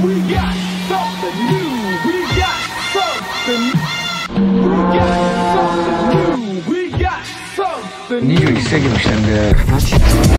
We got something new. We got something. We got something new. We got something new. 21世紀の視点で